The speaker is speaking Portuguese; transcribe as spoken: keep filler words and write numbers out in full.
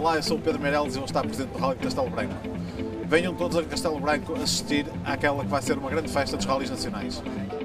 Olá, eu sou o Pedro Meireles e vou estar presente no Rally de Castelo Branco. Venham todos a Castelo Branco assistir àquela que vai ser uma grande festa dos rallies nacionais.